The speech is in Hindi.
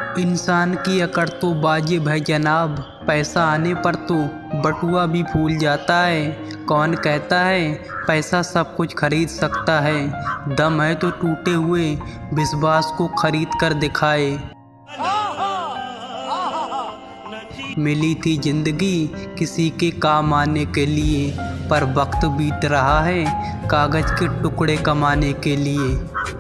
इंसान की अकड़ तो वाजिब है जनाब, पैसा आने पर तो बटुआ भी फूल जाता है। कौन कहता है पैसा सब कुछ खरीद सकता है? दम है तो टूटे हुए विश्वास को खरीद कर दिखाए। मिली थी जिंदगी किसी के काम आने के लिए, पर वक्त बीत रहा है कागज के टुकड़े कमाने के लिए।